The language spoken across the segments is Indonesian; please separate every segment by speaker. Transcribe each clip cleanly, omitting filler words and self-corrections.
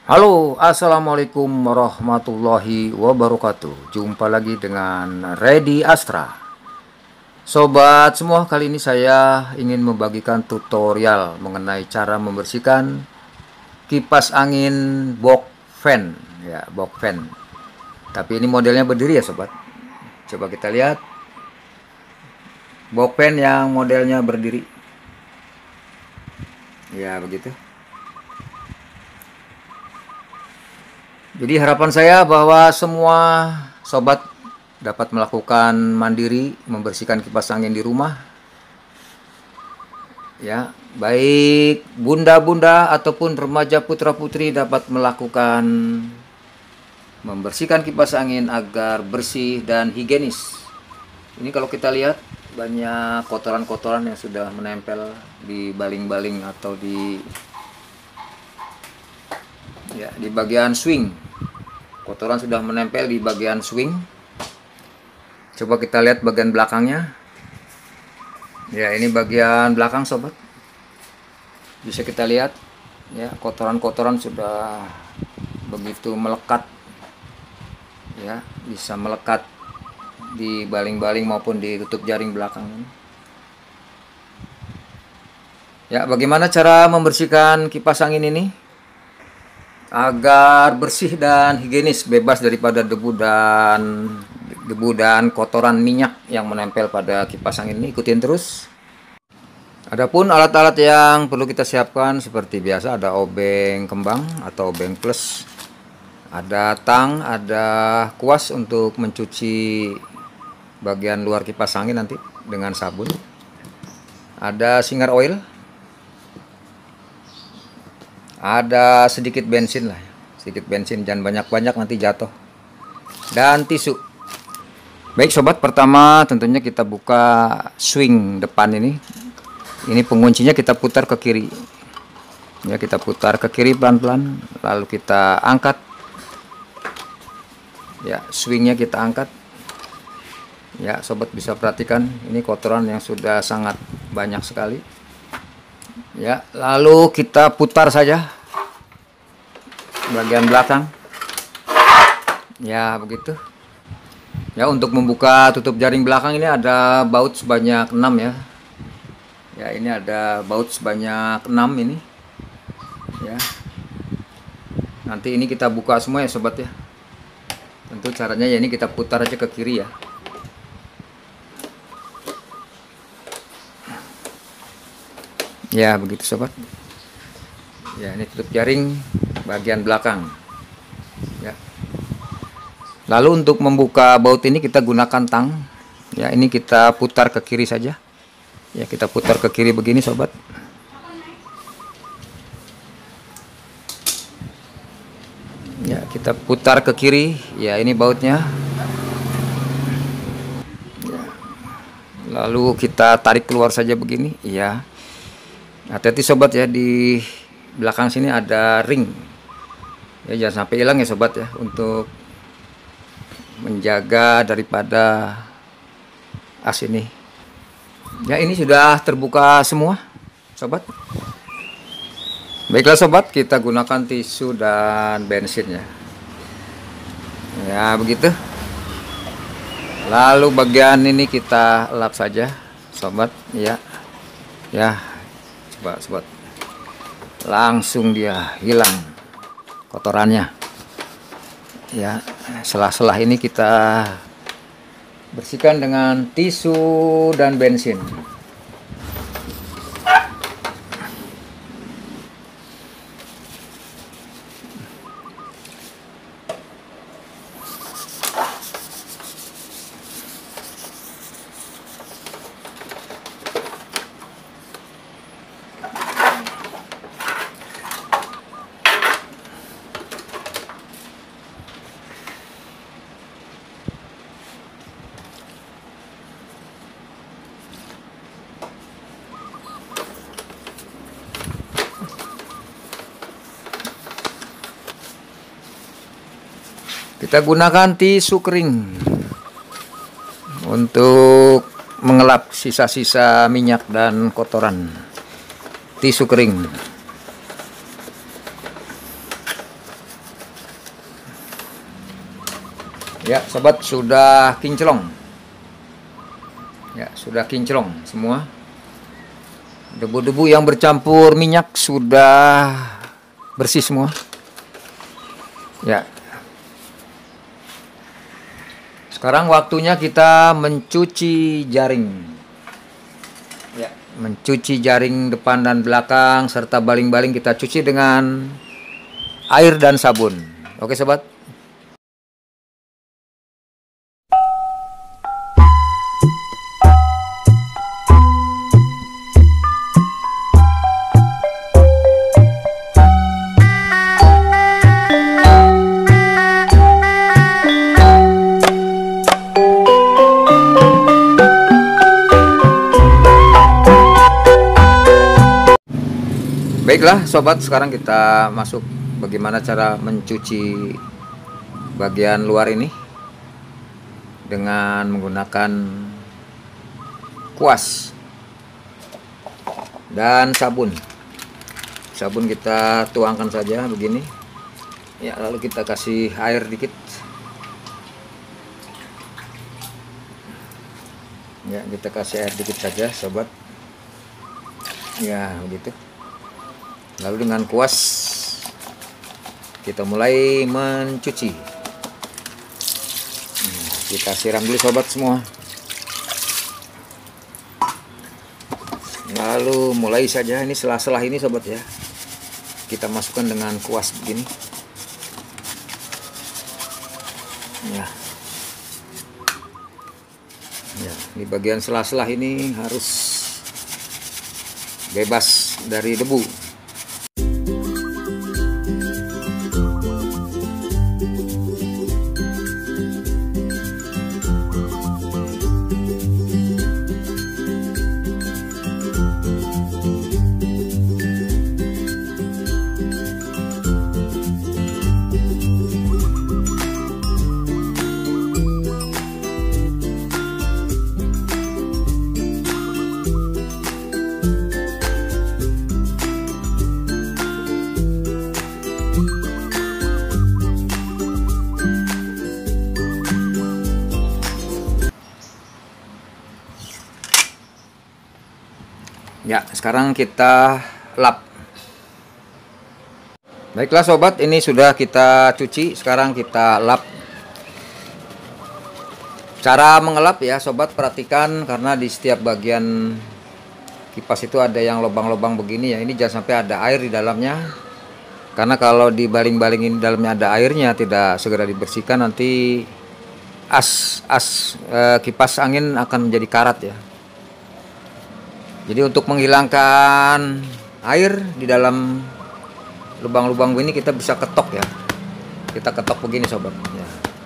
Speaker 1: Halo, assalamualaikum warahmatullahi wabarakatuh. Jumpa lagi dengan Ready Astra. Sobat semua, kali ini saya ingin membagikan tutorial mengenai cara membersihkan kipas angin box fan, ya, box fan. Tapi ini modelnya berdiri ya, sobat. Coba kita lihat box fan yang modelnya berdiri. Ya, begitu. Jadi harapan saya bahwa semua sobat dapat melakukan mandiri membersihkan kipas angin di rumah. Ya, baik bunda-bunda ataupun remaja putra-putri dapat melakukan membersihkan kipas angin agar bersih dan higienis. Ini kalau kita lihat banyak kotoran-kotoran yang sudah menempel di baling-baling atau di bagian swing. Kotoran sudah menempel di bagian swing. Coba kita lihat bagian belakangnya. Ya, ini bagian belakang sobat. Bisa kita lihat ya, kotoran-kotoran sudah begitu melekat. Ya, bisa melekat di baling-baling maupun di tutup jaring belakang. Ya, bagaimana cara membersihkan kipas angin ini agar bersih dan higienis, bebas daripada debu dan kotoran minyak yang menempel pada kipas angin ini? Ikutin terus. Adapun alat-alat yang perlu kita siapkan seperti biasa, ada obeng kembang atau obeng plus, ada tang, ada kuas untuk mencuci bagian luar kipas angin nanti dengan sabun, ada singer oil, ada sedikit bensin lah, sedikit bensin, jangan banyak-banyak nanti jatuh, dan tisu. Baik sobat, pertama tentunya kita buka swing depan ini penguncinya kita putar ke kiri ya, kita putar ke kiri pelan-pelan, lalu kita angkat ya, swingnya kita angkat ya. Sobat bisa perhatikan ini kotoran yang sudah sangat banyak sekali ya, lalu kita putar saja bagian belakang ya, begitu ya. Untuk membuka tutup jaring belakang ini ada baut sebanyak 6 ya. Ya, ini ada baut sebanyak 6 ini ya. Nanti ini kita buka semua ya sobat ya. Tentu caranya ya, ini kita putar aja ke kiri ya. Ya, begitu sobat. Ya, ini tutup jaring bagian belakang. Ya. Lalu untuk membuka baut ini kita gunakan tang. Ya, ini kita putar ke kiri saja. Ya, kita putar ke kiri begini sobat. Ya, kita putar ke kiri. Ya, ini bautnya. Ya. Lalu kita tarik keluar saja begini. Ya. Hati-hati sobat ya, di belakang sini ada ring ya, jangan sampai hilang ya sobat ya, untuk menjaga daripada as ini ya. Ini sudah terbuka semua sobat. Baiklah sobat, kita gunakan tisu dan bensin ya. Ya, begitu. Lalu bagian ini kita lap saja sobat ya. Ya, coba sobat, langsung dia hilang kotorannya ya. Selah-selah ini kita bersihkan dengan tisu dan bensin. Kita gunakan tisu kering untuk mengelap sisa-sisa minyak dan kotoran. Tisu kering. Ya, sobat, sudah kinclong. Ya, sudah kinclong semua. Debu-debu yang bercampur minyak sudah bersih semua. Ya. Sekarang waktunya kita mencuci jaring. Ya, mencuci jaring depan dan belakang serta baling-baling kita cuci dengan air dan sabun. Oke, sobat. Baiklah sobat, sekarang kita masuk bagaimana cara mencuci bagian luar ini dengan menggunakan kuas dan sabun. Sabun kita tuangkan saja begini. Ya, lalu kita kasih air dikit. Ya, kita kasih air dikit saja sobat. Ya, begitu. Lalu dengan kuas kita mulai mencuci. Kita siram dulu sobat semua. Lalu mulai saja, ini sela-sela ini sobat ya, kita masukkan dengan kuas begini. Ya, di bagian sela-sela ini harus bebas dari debu. Ya, sekarang kita lap. Baiklah sobat, ini sudah kita cuci, sekarang kita lap. Cara mengelap ya sobat, perhatikan karena di setiap bagian kipas itu ada yang lubang-lubang begini ya. Ini jangan sampai ada air di dalamnya. Karena kalau dibaling-balingin di dalamnya ada airnya, tidak segera dibersihkan, nanti kipas angin akan menjadi karat ya. Jadi untuk menghilangkan air di dalam lubang-lubang ini kita bisa ketok ya. Kita ketok begini sobat ya.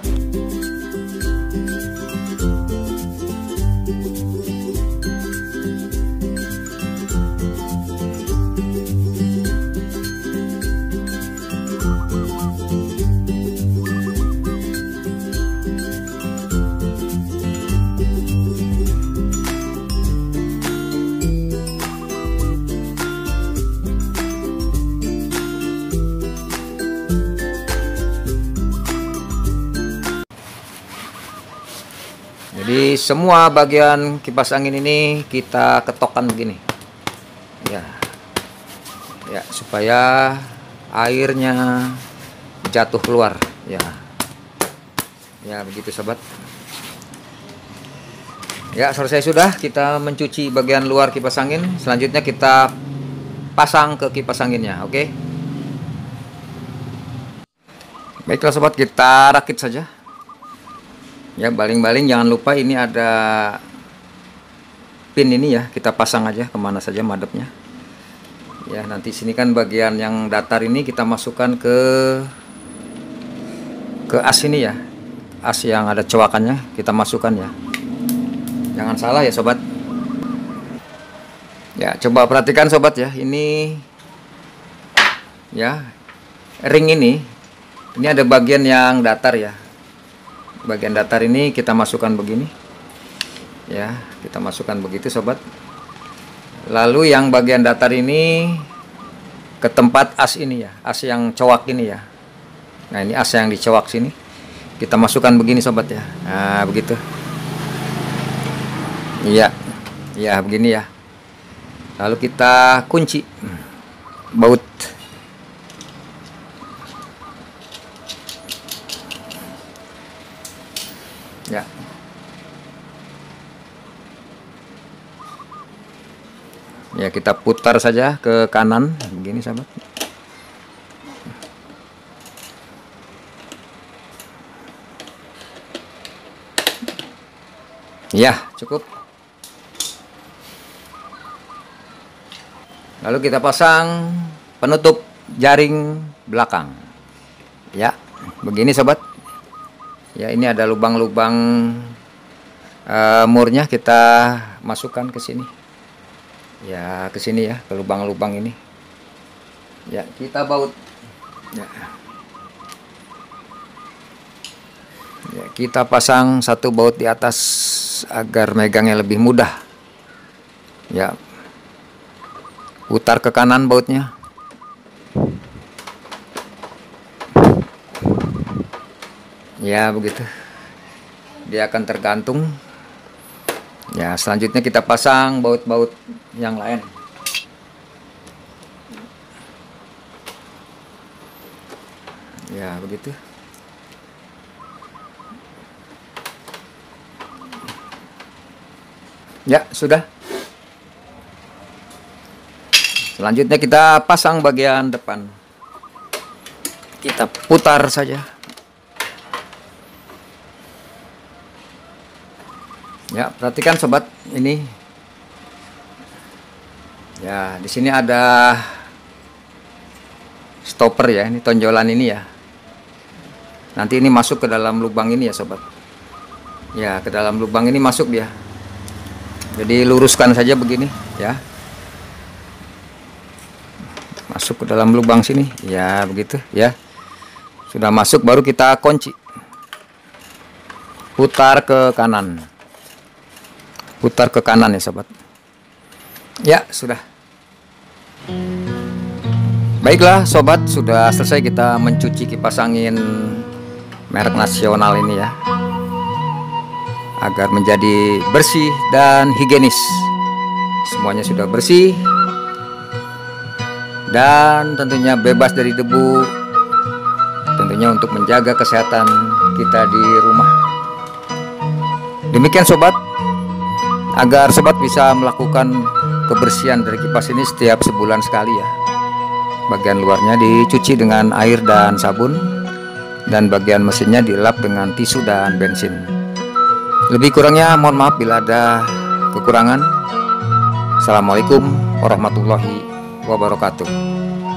Speaker 1: Jadi semua bagian kipas angin ini kita ketokkan begini ya, ya supaya airnya jatuh keluar ya. Ya begitu sobat. Ya, selesai sudah kita mencuci bagian luar kipas angin. Selanjutnya kita pasang ke kipas anginnya. Oke. Baiklah sobat, kita rakit saja. Ya, baling-baling jangan lupa ini ada pin ini ya, kita pasang aja kemana saja madepnya. Ya, nanti sini kan bagian yang datar ini kita masukkan ke as ini ya. As yang ada cowakannya kita masukkan ya. Jangan salah ya sobat. Ya, coba perhatikan sobat ya. Ini ya, ring ini ada bagian yang datar ya. Bagian datar ini kita masukkan begini ya, kita masukkan begitu sobat. Lalu yang bagian datar ini ke tempat as ini ya, as yang cowak ini ya. Nah, ini as yang dicowak sini kita masukkan begini sobat ya. Nah begitu. Iya, ya begini ya. Lalu kita kunci baut. Ya. Ya, kita putar saja ke kanan begini sahabat. Ya, cukup. Lalu kita pasang penutup jaring belakang. Ya, begini sobat. Ya, ini ada lubang-lubang murnya, kita masukkan ke sini. Ya, ke sini ya, ke lubang-lubang ini. Ya, kita baut. Ya. Ya, kita pasang satu baut di atas agar megangnya lebih mudah. Ya, putar ke kanan bautnya. Ya begitu, dia akan tergantung. Ya, selanjutnya kita pasang baut-baut yang lain. Ya begitu. Ya sudah. Selanjutnya kita pasang bagian depan. Kita putar saja. Ya, perhatikan sobat, ini. Ya, di sini ada stopper ya, ini tonjolan ini ya. Nanti ini masuk ke dalam lubang ini ya sobat. Ya, ke dalam lubang ini masuk dia. Jadi luruskan saja begini ya. Masuk ke dalam lubang sini. Ya, begitu ya. Sudah masuk, baru kita kunci. Putar ke kanan. Putar ke kanan ya sobat. Ya, sudah. Baiklah sobat, sudah selesai kita mencuci kipas angin merek nasional ini ya, agar menjadi bersih dan higienis. Semuanya sudah bersih dan tentunya bebas dari debu, tentunya untuk menjaga kesehatan kita di rumah. Demikian sobat, agar sobat bisa melakukan kebersihan dari kipas ini setiap sebulan sekali ya. Bagian luarnya dicuci dengan air dan sabun, dan bagian mesinnya dilap dengan tisu dan bensin. Lebih kurangnya mohon maaf bila ada kekurangan. Assalamualaikum warahmatullahi wabarakatuh.